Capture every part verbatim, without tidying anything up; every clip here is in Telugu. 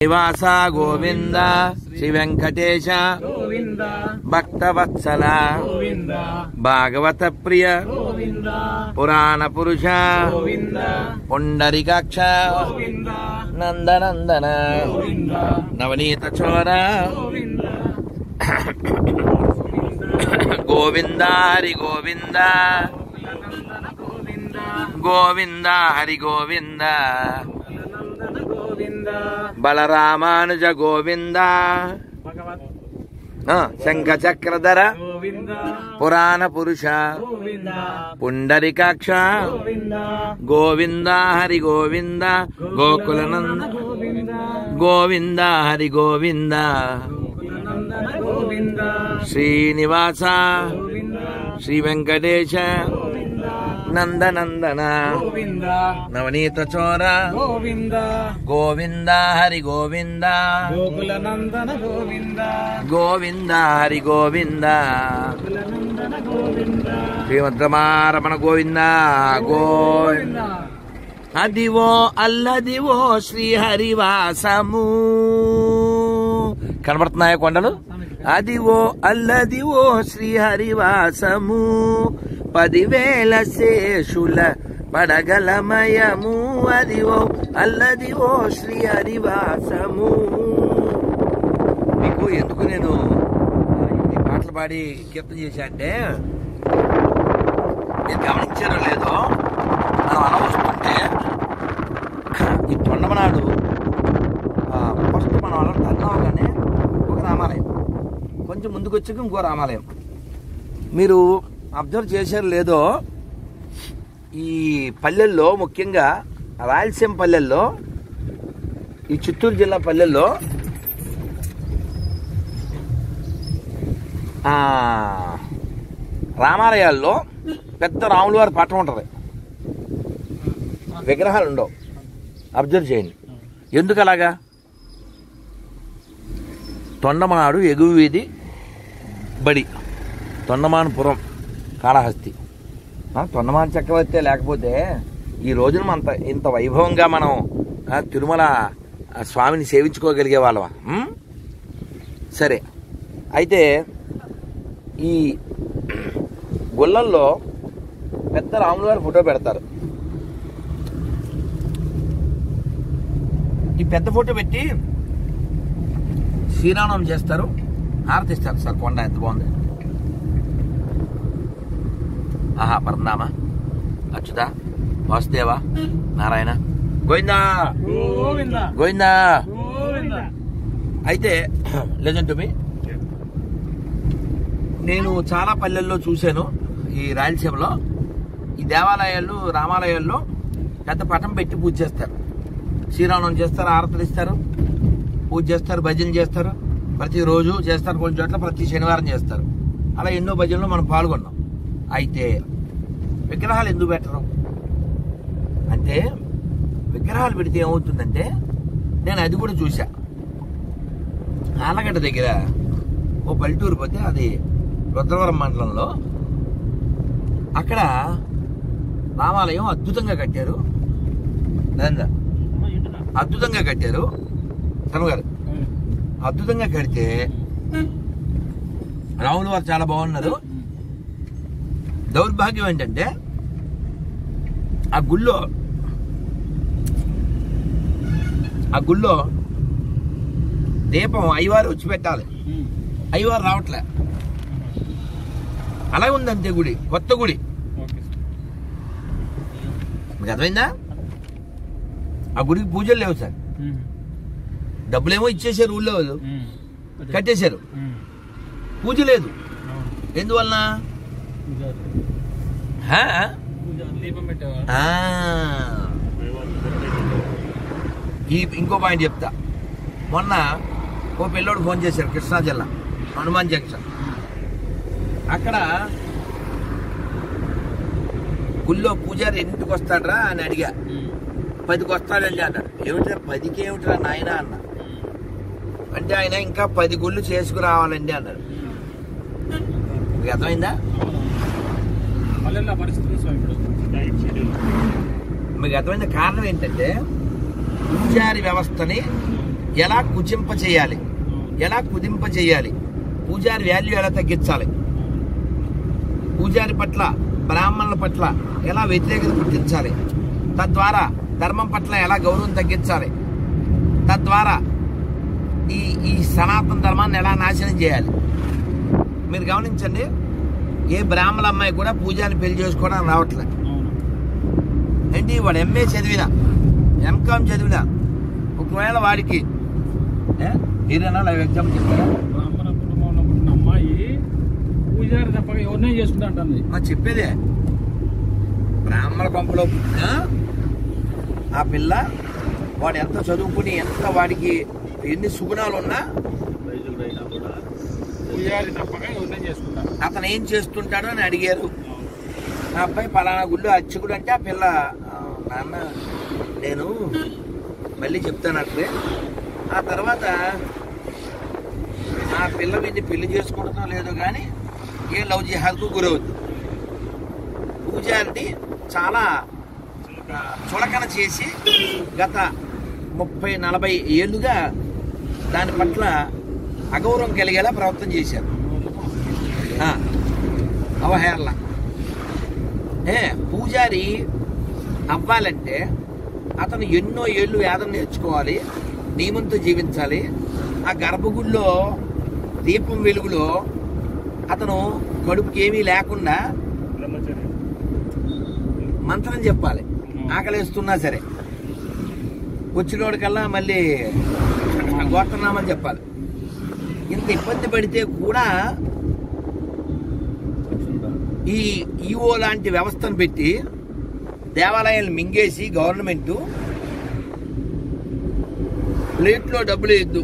నివాస గోవింద శ్రీ వెంకటేశ గోవింద భక్తవత్సల గోవింద భాగవత ప్రియ గోవింద పురాణ పురుష గోవింద పుండరీకాక్ష గోవింద నందనందన గోవింద నవనీత చోర గోవింద గోవింద హరి గోవింద గోవింద హరి గోవింద బలరామానుజ గోవింద శంఖ చక్రధర పురాణ పురుష పుండరీకాక్ష గోవింద హరి గోవింద గోకులనంద గోవింద హరి గోవింద శ్రీనివాస శ్రీ వెంకటేశ నందనందన నవనీత చోర గోవింద గోవింద హరి గోవింద గోకులనందన గోవింద గోవింద హరి గోవింద శ్రీమద్రమారమణ గోవింద గోవింద అదివో అల్లదివో శ్రీహరివాసము కనబడుతున్నాయా కొండలు? అదివో అల్లదివో శ్రీహరివాసము పదివేల శేషుల పడగలమయము అదివో అల్లదివో శ్రీ హరివాసము. మీకు ఎందుకు నేను ఈ పాటలు పాడి కీర్తన చేశా అంటే, మీరు గమనించారో లేదో, మనం అలా వస్తుంటే ఈ తొండమనాడు ఫస్ట్ మనం అలా తన్నవగానే ఒక రామాలయం, కొంచెం ముందుకు వచ్చాక ఇంకో రామాలయం. మీరు అబ్జర్వ్ చేశారు లేదో, ఈ పల్లెల్లో ముఖ్యంగా రాయలసీమ పల్లెల్లో, ఈ చిత్తూరు జిల్లా పల్లెల్లో రామాలయాల్లో పెద్ద రాముల వారి పట్టం ఉంటుంది, విగ్రహాలు ఉండవు. అబ్జర్వ్ చేయండి. ఎందుకు అలాగా? తొండమాడు ఎగువ వీధి బడి, తొండమానపురం కాళహస్తి. తొండమాన చక్రవర్తి లేకపోతే ఈ రోజున అంత ఇంత వైభవంగా మనం తిరుమల స్వామిని సేవించుకోగలిగే వాళ్ళవా? సరే, అయితే ఈ గుళ్ళల్లో పెద్ద రాముల వారి ఫోటో పెడతారు. ఈ పెద్ద ఫోటో పెట్టి శ్రీరామనవమి చేస్తారు, హారతిస్తారు. సార్ కొండ ఎంత బాగుంది! ఆహా, పరందామ అచ్యుత వాసుదేవ నారాయణ గోవిందా గోవిందా. అయితే లిజన్ టు మీ, నేను చాలా పల్లెల్లో చూశాను ఈ రాయలసీమలో. ఈ దేవాలయాలు రామాలయాల్లో పెద్ద పటం పెట్టి పూజ చేస్తారు, శ్రీరామనవమి చేస్తారు, హారతులు ఇస్తారు, పూజ చేస్తారు, భజనలు చేస్తారు, ప్రతిరోజు చేస్తారు, కొన్ని చోట్ల ప్రతి శనివారం చేస్తారు. అలా ఎన్నో భజనలో మనం పాల్గొన్నాం. అయితే విగ్రహాలు ఎందుకు పెట్టరు అంటే, విగ్రహాలు పెడితే ఏమవుతుందంటే, నేను అది కూడా చూసా. ఆలగడ్డ దగ్గర ఓ పల్లెటూరు పోతే, అది రుద్రవరం మండలంలో, అక్కడ రామాలయం అద్భుతంగా కట్టారు. అద్భుతంగా కట్టారు తనుగారు అద్భుతంగా కడితే రాముల వారు చాలా బాగున్నారు. దౌర్భాగ్యం ఏంటంటే, ఆ గుళ్ళో ఆ గుళ్ళో దీపం అయ్యవారు వచ్చి పెట్టాలి, అయ్యవారు రావట్లే. అలా ఉందంతే గుడి, కొత్త గుడి. మీకు అర్థమైందా? ఆ గుడికి పూజలు లేవు సార్, డబ్బులేమో ఇచ్చేసారు, ఊళ్ళో వాళ్ళు కట్టేశారు, పూజ లేదు. ఎందువలన? ఈ ఇంకో పాయింట్ చెప్తా. మొన్న ఓ పిల్లోడు ఫోన్ చేశారు, కృష్ణా జిల్లా హనుమాన్ జంక్షన్. అక్కడ గుళ్ళో పూజారి ఎన్నింటికి వస్తాడరా అని అడిగా. పదికి వస్తాడండి అన్నాడు. ఏమిట్రా పదికి ఏమిట్రా నాయన అన్న అంటే, ఆయన ఇంకా పది గుళ్ళు చేసుకురావాలండి అన్నాడు. మీకు అర్థమైందా? మీకు అర్థమైందా? కారణం ఏంటంటే, పూజారి వ్యవస్థని ఎలా కుచింప చేయాలి, ఎలా కుదింప చేయాలి, పూజారి వాల్యూ ఎలా తగ్గించాలి, పూజారి పట్ల బ్రాహ్మణుల పట్ల ఎలా వ్యతిరేకత పుట్టించాలి, తద్వారా ధర్మం పట్ల ఎలా గౌరవం తగ్గించాలి, తద్వారా ఈ ఈ సనాతన ధర్మాన్ని ఎలా నాశనం చేయాలి. మీరు గమనించండి, ఏ బ్రాహ్మణ అమ్మాయి కూడా పూజారిని పెళ్లి చేసుకోవడానికి రావట్లే. ఏంటి వాడు ఎంఏ చదివినా ఎంకామ్ చదివినా ఒకవేళ వాడికి ఏదైనా లైవ్ ఎగ్జామ్ చెప్తారా? బ్రాహ్మణ కుటుంబంలో పుట్టిన అమ్మాయి పూజారి తప్పక ఎవరినే చేసుకుంటా అంటుంది. మా చెప్పేదే బ్రాహ్మణ కొంపలో పుట్టిన ఆ పిల్ల వాడు ఎంత చదువుకుని ఎంత వాడికి ఎన్ని సుగుణాలు ఉన్నా పూజారి తప్పక ఎవరినే చేసుకుంటా. అతను ఏం చేస్తుంటాడో అని అడిగారు. ఆ అబ్బాయి పలానా గుళ్ళు అర్చకుడు అంటే ఆ పిల్ల నాన్న నేను మళ్ళీ చెప్తాను అట్లే. ఆ తర్వాత ఆ పిల్ల వీడిని పెళ్లి చేసుకుంటుందో లేదో కానీ ఏ లవ్ జిహాద్కు గురవుద్ది. పూజారిని చాలా చులకన చేసి గత ముప్పై నలభై ఏళ్ళుగా దాని పట్ల అగౌరవం కలిగేలా ప్రవర్తన చేశారు. అవహేళన. ఏ పూజారి అవ్వాలంటే అతను ఎన్నో ఏళ్ళు వేదం నేర్చుకోవాలి, నియమంతో జీవించాలి. ఆ గర్భగుడిలో దీపం వెలుగులో అతను కడుపుకి ఏమీ లేకుండా మంత్రం చెప్పాలి, ఆకలిస్తున్నా సరే. వచ్చినోడికల్లా మళ్ళీ గోత్రనామాలు చెప్పాలి. ఇంత ఇబ్బంది పడితే కూడా ఈ ఈఓ లాంటి వ్యవస్థను పెట్టి దేవాలయాలు మింగేసి గవర్నమెంట్ ప్లేట్లో డబ్బులు ఇద్దు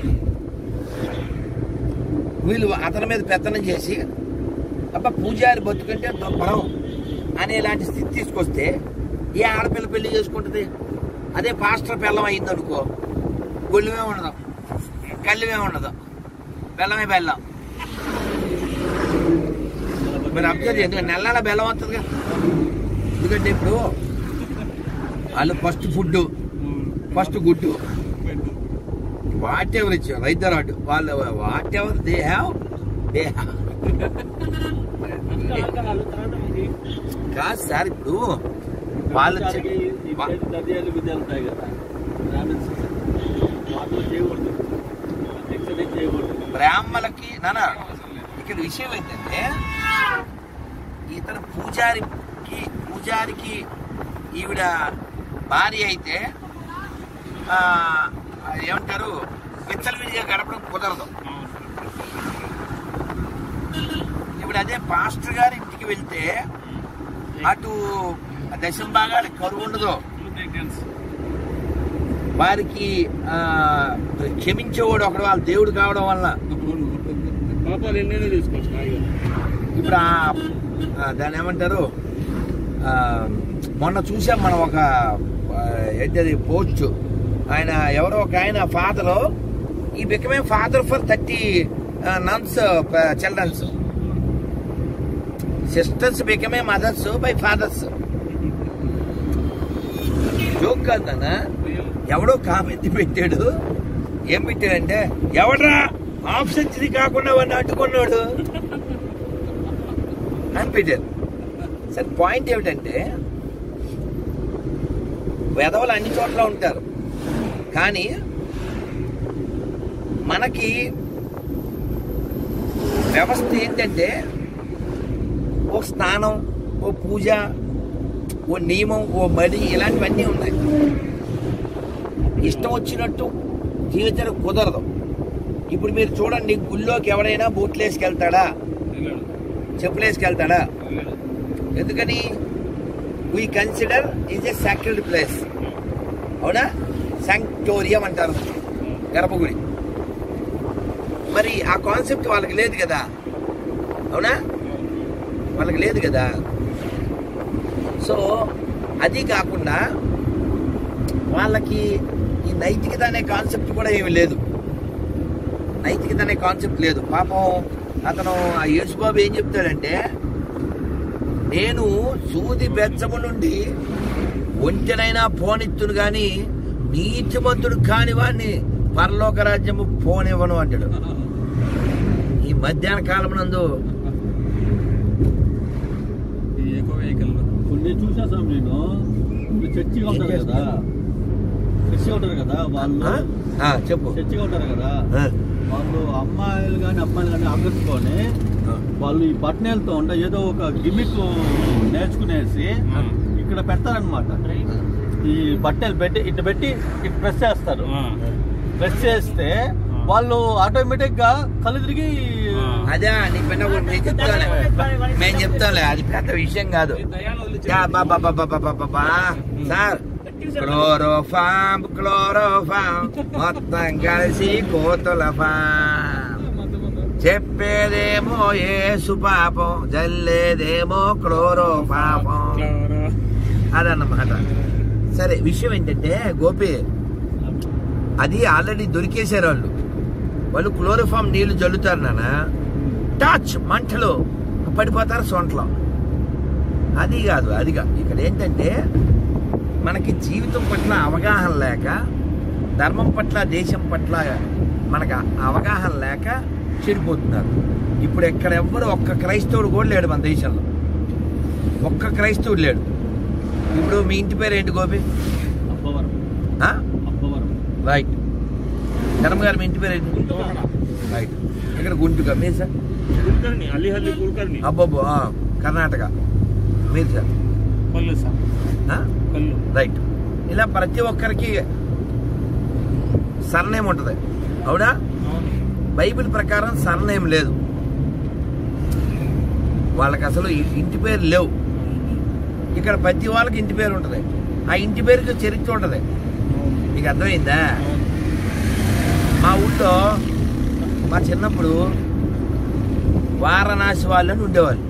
వీళ్ళు అతని మీద పెత్తనం చేసి అబ్బా పూజారి బతుకంటే దుర్భరం అనేలాంటి స్థితి తీసుకొస్తే ఏ ఆడపిల్ల పెళ్లి చేసుకుంటుంది? అదే పాస్టర్ బెల్లం అయిందనుకో, గొళ్ళుమే ఉండదు, కళ్ళుమే ఉండదు, బెల్లమే బెల్లం. మీరు అబ్జర్వ్ చేయండి, నెల నెల బెల్లం వస్తుందిగా. ఎందుకంటే ఇప్పుడు వాళ్ళు ఫస్ట్ ఫుడ్, ఫస్ట్ గుడ్డు, వాట్ ఎవర్ ఇచ్చారు రైతర్ అటు వాళ్ళు whatever they have they have కాదు సార్. ఇప్పుడు వాళ్ళు బ్రాహ్మణులకి నానా ఇక్కడ విషయం ఏంటంటే ఇతను పూజారికి పూజారికి ఈవిడ భార్య అయితే ఏమంటారు విచ్చలవిడిగా గడపడం కుదరదు. ఇప్పుడు అదే పాస్టర్ గారి ఇంటికి వెళ్తే అటు దశం భాగాలు కరువు ఉండదు, వారికి క్షమించేవాడు ఒకడు వాళ్ళ దేవుడు కావడం వల్ల. ఇప్పుడు దాన్ని ఏమంటారు, మొన్న చూసాం మనం ఒక ఏంటది పోస్ట్, ఆయన ఎవరో ఒక ఆయన ఫాదర్, ఈ became father for thirty nuns children, sisters became mothers by fathers. Joke కాదన్న, ఎవడో కామెంట్ పెట్టాడు, ఏం పెట్టాడంటే ఎవడ్రా హాఫ్ సెంచరీ కాకుండా వాడిని అడ్డుకున్నాడు అని పెట్టారు. సరే పాయింట్ ఏమిటంటే వెధవలు అన్ని చోట్ల ఉంటారు, కానీ మనకి వ్యవస్థ ఏంటంటే ఓ స్నానం, ఓ పూజ, ఓ నియమం, ఓ మడి, ఇలాంటివన్నీ ఉన్నాయి. ఇష్టం వచ్చినట్టు జీవించడం కుదరదు. ఇప్పుడు మీరు చూడండి, గుళ్ళోకి ఎవడైనా బూట్లు వేసుకెళ్తాడా, చెప్పులు వేసుకెళ్తాడా? ఎందుకని? We consider is a sacred place. అవునా? శాంక్టోరియం అంటారు గర్భగుడి. మరి ఆ కాన్సెప్ట్ వాళ్ళకి లేదు కదా, అవునా? వాళ్ళకి లేదు కదా. సో అది కాకుండా వాళ్ళకి ఈ నైతికత అనే కాన్సెప్ట్ కూడా ఏమి లేదు. నైతికత అనే కాన్సెప్ట్ లేదు. పాపం అతను ఆ యేసుబాబు ఏం చెప్తాడంటే, నేను సూది బెచ్చము నుండి ఒంటెనైనా పోనిత్తును కానీ నీతిమంతుడు కాని వాడిని పరలోక రాజ్యము పోనివ్వను అంటాడు. ఈ మధ్యాహ్న కాలం నందు కొన్ని చూసేసాం. నేను చర్చిగా ఉంటారు కదా, చర్చిగా ఉంటారు కదా వాళ్ళు, చెప్పు చర్చిగా ఉంటారు కదా వాళ్ళు, అమ్మాయిలు కానీ అబ్బాయిలు కానీ ఆకర్షుకొని వాళ్ళు ఈ బట్టనేలతో ఉండే ఏదో ఒక గిమిక్ నేర్చుకునేసి ఇక్కడ పెడతారనమాట. ఈ బట్టలు పెట్టి ఇటు పెట్టి ఇటు ప్రెస్ చేస్తారు. ప్రెస్ చేస్తే వాళ్ళు ఆటోమేటిక్ గా కళ్ళు తిరిగి, అదే నీ పెద్ద నేను చెప్తాలే మేము చెప్తాంలే అది పెద్ద విషయం కాదు సార్. క్లోరోఫామ్ క్లోరోఫామ్ మొత్తం కలిసి కోతుల ఫామ్, చెప్పేదేమో యేసు పాపం, జల్లేదేమో క్లోరోఫాపం, అదన్నమాట. సరే, విషయం ఏంటంటే గోపి, అది ఆల్రెడీ దొరికేశారు వాళ్ళు. వాళ్ళు క్లోరోఫామ్ నీళ్లు జల్లుతారు నాన్న, టచ్ మంటలు పడిపోతారు సొంట్లో. అది కాదు, అది కాదు. ఇక్కడ ఏంటంటే మనకి జీవితం పట్ల అవగాహన లేక, ధర్మం పట్ల, దేశం పట్ల మనకు అవగాహన లేక చెడిపోతున్నారు. ఇప్పుడు ఎక్కడ ఎవ్వరు ఒక్క క్రైస్తవుడు కూడా లేడు మన దేశంలో, ఒక్క క్రైస్తవుడు లేడు. ఇప్పుడు మీ ఇంటి పేరు ఏంటి గోపి? రైట్. ధర్మ గారు మీ ఇంటి పేరు ఏంటి? రైట్. ఇక్కడ గుంటుగా మీరు సార్? అబ్బబ్బో, కర్ణాటక. మీరు సార్? రైట్. ఇలా ప్రతి ఒక్కరికి సర్నేమ్ ఉంటుంది, అవునా? బైబిల్ ప్రకారం సర్నేమ్ లేదు వాళ్ళకి, అసలు ఇంటి పేరు లేవు. ఇక్కడ ప్రతి వాళ్ళకి ఇంటి పేరు ఉంటుంది. ఆ ఇంటి పేరుకి చరిత్ర ఉంటుంది. మీకు అర్థమైందా? మా ఊళ్ళో మా చిన్నప్పుడు వారణాసి వాళ్ళని ఉండేవాళ్ళు.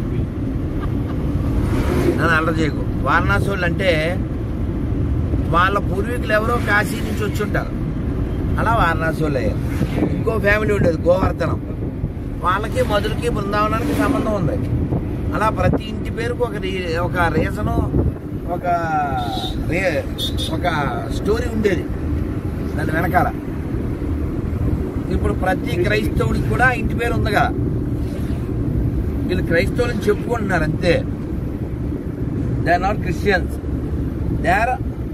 నన్ను అల్లరి చేయకు. వారణాసి వాళ్ళు అంటే వాళ్ళ పూర్వీకులు ఎవరో కాశీ నుంచి వచ్చి ఉంటారు, అలా వారణాసి వాళ్ళు అయ్యారు. ఇంకో ఫ్యామిలీ ఉండేది గోవర్ధనం, వాళ్ళకి మధురకి బృందావనానికి సంబంధం ఉంది. అలా ప్రతి ఇంటి పేరుకు ఒక ఒక రీజను, ఒక రే ఒక స్టోరీ ఉండేది దాని వెనకాల. ఇప్పుడు ప్రతి క్రైస్తవుడికి కూడా ఇంటి పేరు ఉంది కదా. వీళ్ళు క్రైస్తవులని చెప్పుకుంటున్నారు అంతే. They are not christians, they are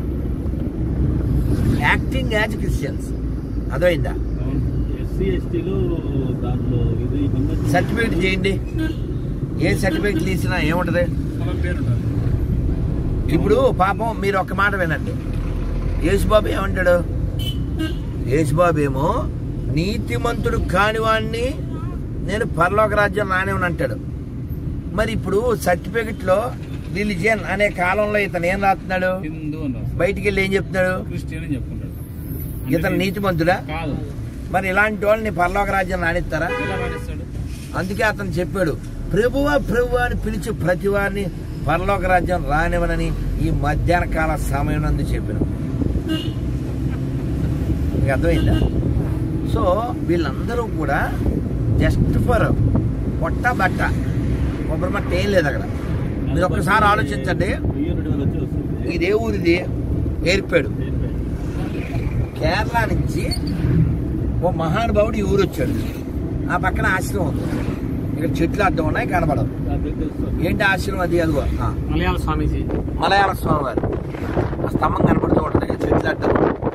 acting as christians. అర్థమైందా? సర్టిఫికేట్ చేయండి. ఏ సర్టిఫికేట్ తీసినా ఏముంటది? ఇప్పుడు పాపం మీరు ఒక్క మాట వినండి. యేసుబాబు ఏమంటాడు? యేసుబాబు ఏమో నీతిమంతుడు కానివాడిని నేను పరలోక రాజ్యం రానివని అంటాడు. మరి ఇప్పుడు సర్టిఫికెట్ లో రిలిజియన్ అనే కాలంలో ఇతను ఏం రాస్తున్నాడు? బయటికి వెళ్ళి ఏం చెప్తున్నాడు? ఇతను నీతిమంతుడా? మరి ఇలాంటి వాళ్ళని పరలోక రాజ్యం రానిస్తారా? అందుకే అతను చెప్పాడు, ప్రభువా ప్రభువా అని పిలిచి ప్రతి వారిని పరలోక రాజ్యం రానివనని ఈ మధ్యాహ్న కాల సమయం నందు చెప్పిన. మీకు అర్థమైందా? సో వీళ్ళందరూ కూడా జస్ట్ ఫర్ పొట్ట బట్ట, కొబ్బరి మట్ట ఏం లేదు అక్కడ. మీరు ఒక్కసారి ఆలోచించండి. ఇదే ఊరిది ఏర్పాడు. కేరళ నుంచి ఓ మహానుభావుడు ఈ ఊరు వచ్చాడు. ఆ పక్కన ఆశ్రమం ఉంది. ఇక్కడ చెట్లు అడ్డం ఉన్నాయి, కనబడవు. ఏంటి ఆశ్రమం అది? అదిగో మలయాళ స్వామీజీ, మలయాళ స్వామి వారు ఆ స్తంభం కనబడుతూ ఉంటుంది. చెట్లు అడ్డం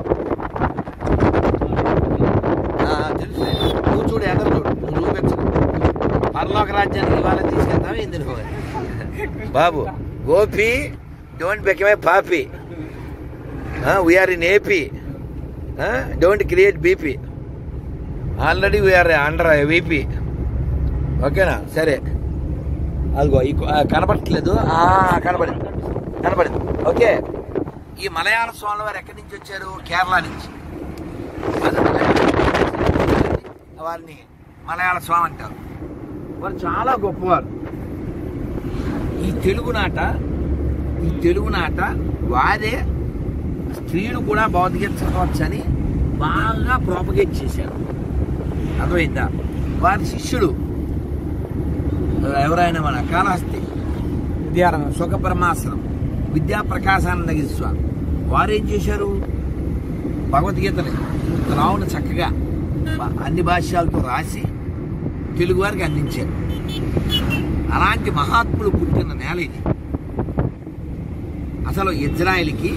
తెలుసు. నువ్వు చూడు, ఎదరు చూడు, నువ్వు చూపించు. పరలోక రాజ్యానికి ఇవాళ తీసుకెళ్తావు ఏంది నువ్వు? Babu Gopi, don't become a పాపి. We're in AP, don't create BP. Already we're under VP. ఓకేనా? సరే, అదిగో కనబడట్లేదు. కనబడింది, కనబడింది. ఓకే. ఈ మలయాళ స్వామి వారు ఎక్కడి నుంచి వచ్చారు? కేరళ నుంచి. వారిని మలయాళ స్వామి అంటారు. వారు చాలా గొప్పవారు. ఈ తెలుగు నాట ఈ తెలుగు నాట వారే స్త్రీలు కూడా భౌతికత చదవచ్చని బాగా ప్రాపగేట్ చేశారు. అర్థమైందా? వారి శిష్యుడు ఎవరైనా మన కాళహస్తి విద్యారణం సుఖ బ్రహ్మాసనం విద్యా ప్రకాశానంద స్వామి వారు ఏం చేశారు? భగవద్గీతని రావును చక్కగా అన్ని భాష్యాలతో రాసి తెలుగు వారికి అందించారు. అలాంటి మహాత్ములు పుట్టిన నేల ఇది. అసలు ఇజ్రాయిల్కి,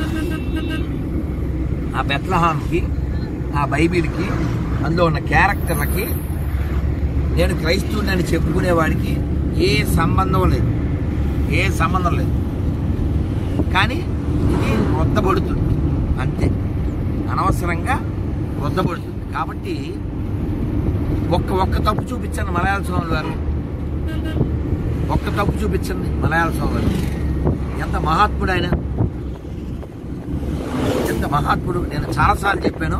ఆ బెత్లహాంకి, ఆ బైబిల్కి, అందులో ఉన్న క్యారెక్టర్లకి నేను క్రైస్తవుని చెప్పుకునేవాడికి ఏ సంబంధం లేదు, ఏ సంబంధం లేదు. కానీ ఇది వృద్ధపడుతుంది అంతే, అనవసరంగా వృద్ధపడుతుంది. కాబట్టి ఒక్క ఒక్క తప్పు చూపించండి మలయాళ స్వామి గారు, ఒక్క తప్పు చూపించండి మలయాళ స్వామి గారు. ఎంత మహాత్ముడు ఆయన, ఎంత మహాత్ముడు. నేను చాలాసార్లు చెప్పాను.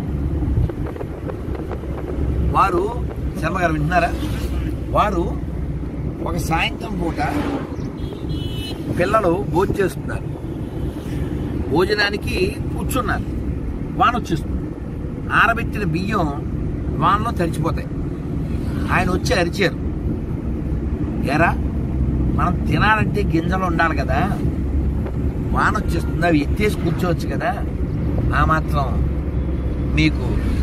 వారు శర్మ గారు వింటున్నారా, వారు ఒక సాయంత్రం పూట పిల్లలు భోజనం చేస్తున్నారు, భోజనానికి కూర్చున్నారు, వాన వచ్చేస్తుంది. ఆరబెట్టిన బియ్యం వానలో తడిచిపోతాయి. ఆయన వచ్చి అరిచారు, ఎరా మనం తినాలంటే గింజలు ఉండాలి కదా, వాన వచ్చేస్తుంది, అవి ఎత్తేసి కూర్చోవచ్చు కదా, ఆ మాత్రం మీకు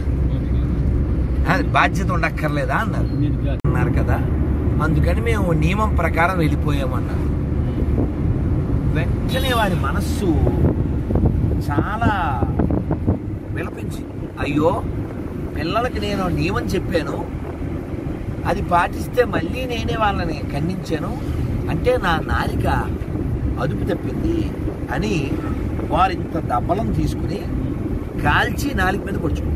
బాధ్యత ఉండక్కర్లేదా అన్నారు. అన్నారు కదా, అందుకని మేము నియమం ప్రకారం వెళ్ళిపోయామన్నారు. వెంటనే వారి మనస్సు చాలా విలపించి, అయ్యో పిల్లలకి నేను నియమం చెప్పాను, అది పాటిస్తే మళ్ళీ నేనే వాళ్ళని ఖండించాను అంటే నా నాలిక అదుపు తప్పింది అని వారు ఇంత దబ్బలం తీసుకుని కాల్చి నాలిక మీద పొడుచుకున్నారు.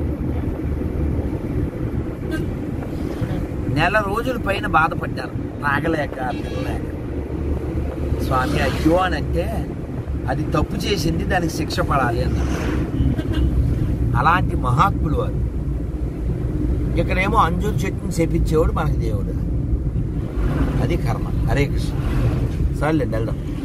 నెల రోజుల పైన బాధపడ్డారు, తాగలేక తినలేక. స్వామి అయ్యో అని అంటే అది తప్పు చేసింది, దానికి శిక్ష పడాలి అన్నారు. అలాంటి మహాత్ములు వారు. ఇక్కడేమో అంజూరు చెట్టుని చేపించేవాడు మనకి దేవుడు. అది కర్మ. హరే కృష్ణ. సర్లేండి వెళ్దాం.